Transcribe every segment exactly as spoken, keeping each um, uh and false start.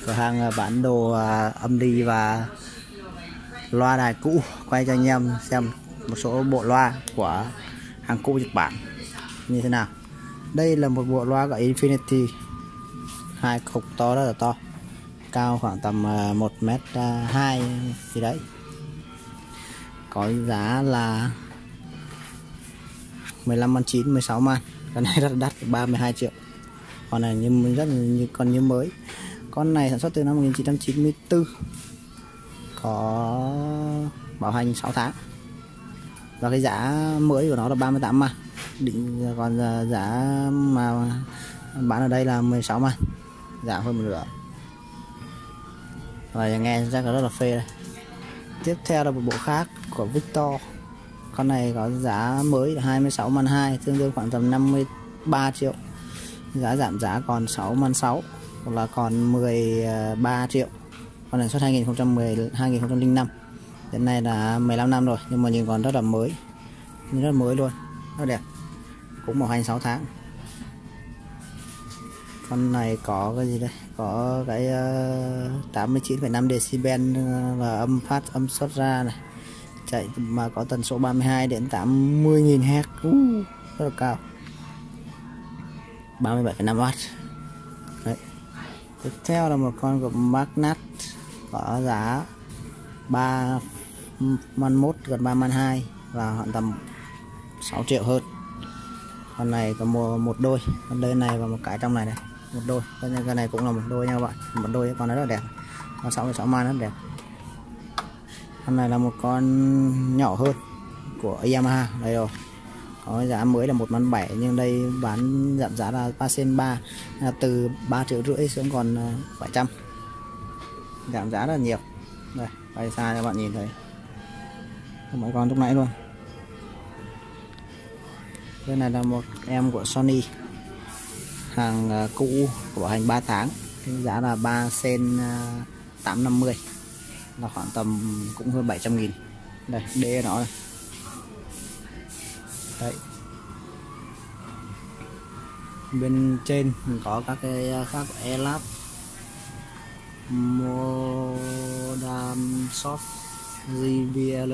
cửa hàng bán đồ âm ly và loa đài cũ, quay cho anh em xem một số bộ loa của hàng cũ Nhật Bản như thế nào. Đây là một bộ loa gọi Infinity, hai cục to rất là to, cao khoảng tầm một mét hai gì đấy, có giá là mười lăm man chín, mười sáu man. Con này rất là đắt, ba mươi hai triệu. Con này như rất là như con như mới. Con này sản xuất từ năm một nghìn chín trăm chín mươi tư, có bảo hành sáu tháng, và cái giá mới của nó là ba mươi tám man. Định còn giá mà bán ở đây là mười sáu man, giảm hơn một nửa. Và nghe chắc là rất là phê đây. Tiếp theo là một bộ khác của Victor. Con này có giá mới là hai mươi sáu man hai, tương đương khoảng tầm năm mươi ba triệu. Giá giảm giá còn sáu man sáu, hoặc là còn mười ba triệu. Con này xuất hai nghìn không trăm mười, hai nghìn không trăm lẻ năm. Đến nay là mười lăm năm rồi, nhưng mà nhìn còn rất là mới, rất là mới luôn, rất đẹp. Cũng bảo hành sáu tháng. Con này có cái gì đây? Có cái uh, tám mươi chín phẩy năm decibel và âm phát, âm xuất ra này. Chạy mà có tần số ba mươi hai đến tám mươi nghìn héc, uh, rất là cao. ba mươi bảy phẩy năm oát. Đấy. Tiếp theo là một con của Magnat, có giá ba man một, gần ba man hai, và khoảng tầm sáu triệu hơn. Con này có một, một đôi, con đôi này và một cái trong này này, một đôi. Con này cũng là một đôi nha các bạn, một đôi. Con này rất là đẹp, con sáu mươi sáu man rất đẹp. Con này là một con nhỏ hơn của Yamaha đây rồi, có giá mới là một man bảy, nhưng đây bán giảm giá là ba sen ba, từ ba triệu rưỡi xuống còn bảy trăm, giảm giá rất là nhiều. Đây, quay xa cho bạn nhìn thấy mấy con lúc nãy luôn. Cái này là một em của Sony, hàng cũ của bảo hành ba tháng, cái giá là ba sen tám năm mươi, là khoảng tầm cũng hơn bảy trăm nghìn. Đây, đê nó đây. Đấy. Bên trên mình có các cái khác của Elab, Modern Soft, giê bê lờ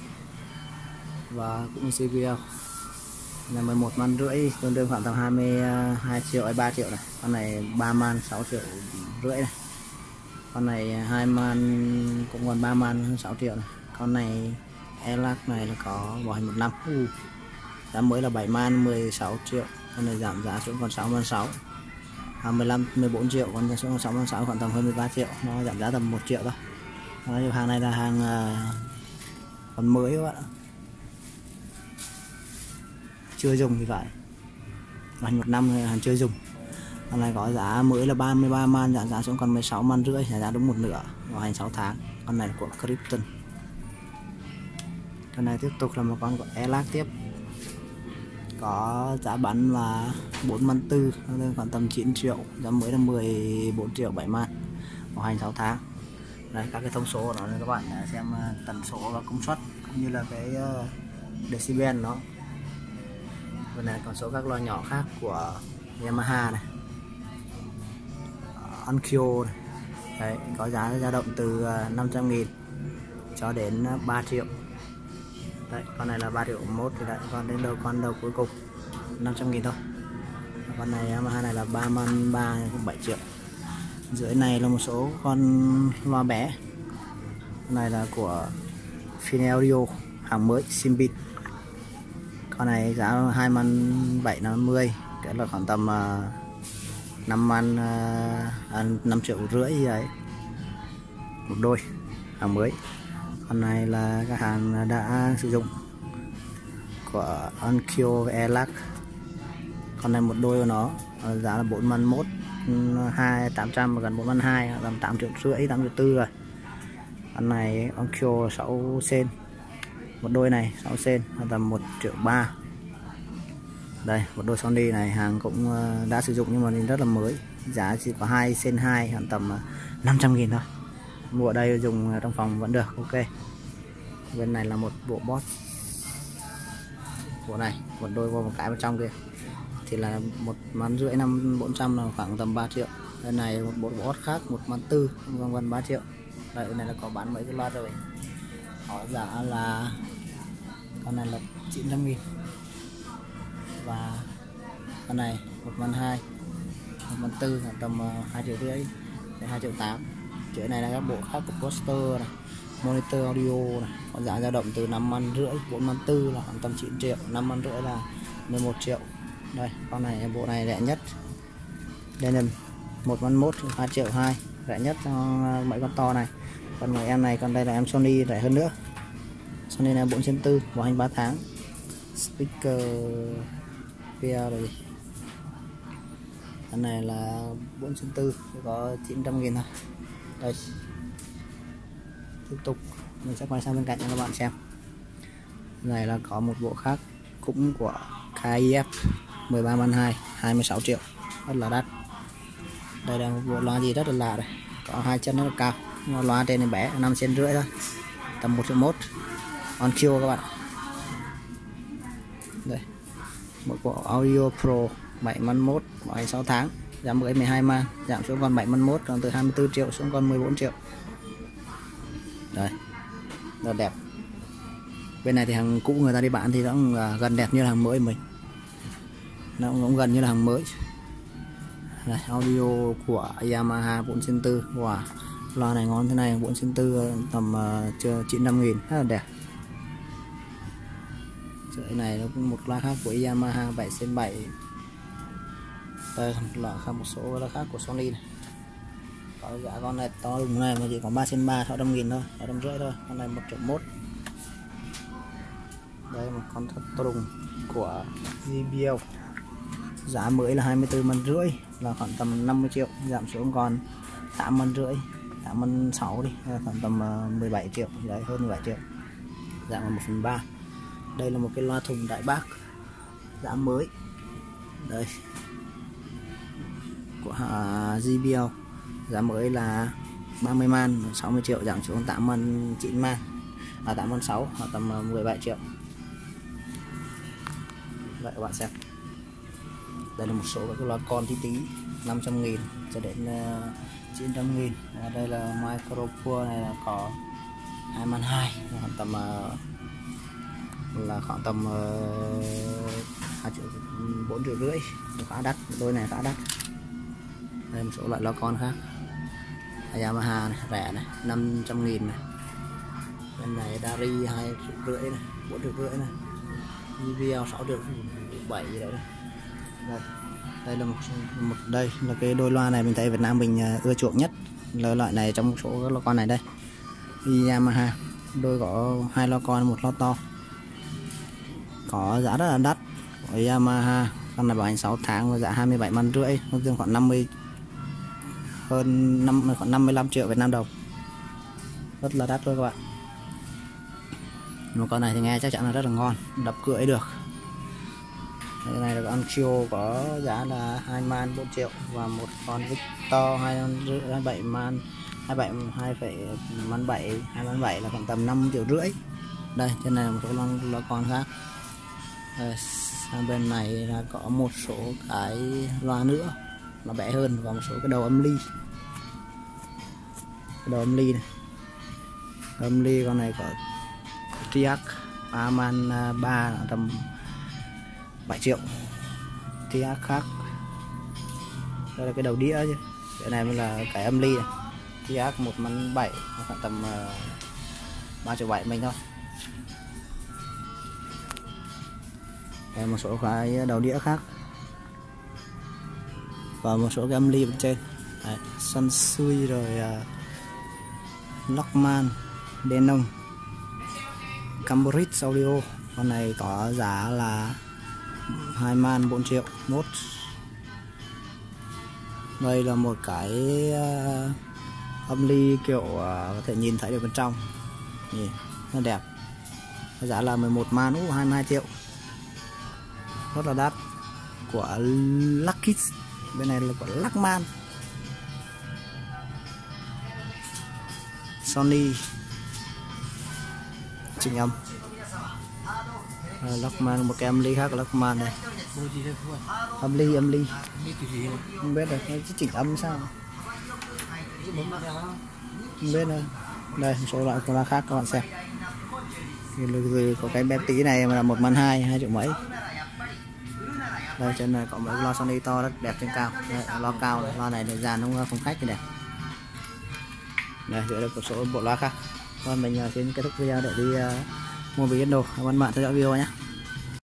và cũng giê bê lờ. Là mười một man rưỡi, tương đương khoảng tầm hai mươi hai triệu hay ba triệu này. Con này ba man sáu triệu rưỡi này. Con này hai man cũng còn ba man hơn sáu triệu này. Con này Elac này là có bảo hành một năm. Uh, giá mới là bảy man mười sáu triệu. Con này giảm giá xuống còn sáu man sáu. À, mười lăm mười bốn triệu, còn xuống còn sáu man sáu, khoảng tầm hơn mười ba triệu. Nó giảm giá tầm một triệu thôi. Đó, hàng này là hàng uh, còn mới các bạn ạ, chưa dùng thì phải, bảo hành một năm rồi, hàng chưa dùng. Con này có giá mới là ba mươi ba man, giảm giá xuống còn mười sáu man rưỡi, giá đúng một nửa, bảo hành sáu tháng. Con này là của Krypton. Con này tiếp tục là một con của Elac tiếp, có giá bán là bốn man tư, khoảng tầm chín triệu, giá mới là mười bốn triệu bảy man, bảo hành sáu tháng. Đây, các cái thông số của nó này các bạn xem, tần số và công suất cũng như là cái uh, decibel nó. Bên này còn số các loa nhỏ khác của Yamaha này, Onkyo này. Đấy, có giá dao động từ năm trăm nghìn cho đến ba triệu. Đấy, con này là ba triệu mốt thì đấy, còn đến đầu con đầu cuối cùng năm trăm nghìn thôi. Con này Yamaha này là ba man ba, cũng bảy triệu. Dưới này là một số con loa bé. Con này là của Finaudio, hàng mới Simbit. Con này giá hai man bảy năm mươi, cái là khoảng tầm uh, năm man uh, năm triệu rưỡi gì đấy, một đôi, hàng mới. Con này là các hàng đã sử dụng của Onkyo và Elac. Con này một đôi của nó giá là bốn man một, hai tám trăm, gần bốn man hai, tầm tám triệu rưỡi, tám triệu tư rồi. Con này Onkyo sáu sen, một đôi này sáu sen, tầm một triệu ba. Đây, một đôi Sony này hàng cũng đã sử dụng nhưng mà nhìn rất là mới, giá chỉ có hai sen hai, khoảng tầm năm trăm nghìn thôi. Mua ở đây dùng trong phòng vẫn được, ok. Bên này là một bộ Boss, bộ này một đôi vô một cái vào trong kia thì là một man rưỡi, năm bốn trăm, là khoảng tầm ba triệu. Đây này một bộ boss khác một man tư gần gần ba triệu. Đây này là có bán mấy cái loa rồi, họ giá là con này là chín trăm nghìn, và con này một man hai một man tư là tầm hai triệu rưỡi đến hai triệu tám. Chỗ này là các bộ khác của poster này, monitor audio này, có giá dao động từ năm man rưỡi, bốn man tư là khoảng tầm chín triệu, năm man rưỡi là mười một triệu. Đây con này bộ này rẻ nhất, Denon một man mốt hai triệu hai, rẻ nhất cho mấy con to này. Còn mấy em này, còn đây là em Sony rẻ hơn nữa. Sony này bốn trên tư, bảo hành ba tháng, speaker kia rồi. Cái này là bốn trên tư, có chín trăm nghìn thôi. Đây, tiếp tục mình sẽ quay sang bên cạnh cho các bạn xem. Này là có một bộ khác cũng của ca i ép mười ba man hai, hai mươi sáu triệu, rất là đắt. Đây là một bộ loa gì rất là lạ đây, có hai chân rất là cao, loa trên này bé, năm trên rưỡi thôi, tầm một triệu mốt, on chill các bạn. Đây, một bộ audio pro bảy man mốt, bảo hành sáu tháng, giảm bữa mười hai man, giảm xuống còn bảy man mốt, còn từ hai mươi tư triệu xuống còn mười bốn triệu. Đây, rất đẹp. Bên này thì hàng cũ người ta đi bán thì nó cũng gần đẹp như là hàng mới mình, nó cũng gần như là hàng mới. Đây, audio của Yamaha bốn trên tư, wow, loa này ngon thế này, bốn trên tư tầm uh, chín trăm nghìn, rất là đẹp. Sợi này nó cũng một loa khác của Yamaha bảy trên bảy. Đây là khác một số loa khác của Sony này. Có giá con này to đúng này mà chỉ có ba trên ba, sáu trăm nghìn thôi, sáu trăm rưỡi thôi. Con này một triệu mốt. Đây một con to đùng của giê bê lờ, giá mới là hai mươi tư man rưỡi, là khoảng tầm năm mươi triệu, giảm xuống còn tám man rưỡi, tám man sáu đi, khoảng tầm mười bảy triệu, đấy, hơn mười bảy triệu, giảm là một phần ba. Đây là một cái loa thùng đại bác, giá mới, đây của giê bê lờ, giá mới là ba mươi man, sáu mươi triệu, giảm xuống tám man chín man, à tám man sáu, hoặc tầm mười bảy triệu. Vậy các bạn xem. Đây là một số các loa con tí tí, năm trăm nghìn cho đến uh, chín trăm nghìn. Và đây là microphone này là có hai man hai, khoảng tầm uh, là khoảng tầm hai triệu, bốn triệu rưỡi, khá đắt, đôi này khá đắt. Đây một số loại loa con khác, Yamaha này, rẻ này, năm trăm nghìn này. Bên này Dari hai triệu rưỡi này, bốn triệu rưỡi này, giê bê lờ sáu triệu bảy gì đấy. Đây, đây là một, một đây là cái đôi loa này mình thấy Việt Nam mình ưa chuộng nhất là loại này trong số các loa con này. Đây Yamaha, đôi có hai loa con, một loa to, có giá rất là đắt của Yamaha. Con này bảo hành sáu tháng và giá hai mươi bảy man rưỡi, nó tương khoảng năm mươi, hơn năm, khoảng năm mươi lăm triệu Việt Nam đồng, rất là đắt thôi các bạn. Một con này thì nghe chắc chắn là rất là ngon, đập cưỡi được. Đây này là con Chio có giá là hai man bốn triệu, và một con Victor hai mươi bảy man, hai mươi bảy hai phẩy man bảy, hai man bảy là khoảng tầm năm triệu rưỡi. Đây trên này là một số loa, loa con khác. Đây, sang bên này là có một số cái loa nữa nó bé hơn, và một số cái đầu âm ly, cái đầu âm ly này, đầu âm ly. Con này có Triac ba man ba là tầm bảy triệu. Triac khác, đây là cái đầu đĩa chứ, cái này mới là cái âm ly này. Triac một man bảy, khoảng tầm ba triệu bảy mình thôi. Đây một số cái đầu đĩa khác, và một số cái âm ly bên trên. Đấy, Sansui rồi uh, Lockman, Denon, Cambridge Audio. Con này có giá là hai man bốn triệu mốt. Đây là một cái uh, âm ly kiểu uh, có thể nhìn thấy được bên trong, nhìn rất đẹp, giá là mười một man, uh, hai mươi hai triệu, rất là đắt, của Lucky. Bên này là của Luckman, Sony trình âm. Luckman, một cái âm ly khác của Luckman này. Âm ly, âm ly. Không biết được, nó chỉ chỉnh âm sao? Không biết nữa. Đây, một số loại con loa khác các bạn xem. Có cái bé tí này mà là một man hai, hai triệu mấy. Đây trên này có mấy loa Sony to rất đẹp trên cao. Đây, loa cao, này. Loa này để dàn không phong cách thì đẹp. Đây, giữa được một số bộ loa khác. Còn mình xin kết thúc video để đi uh, mua video. Cảm ơn bạn theo dõi video nhé.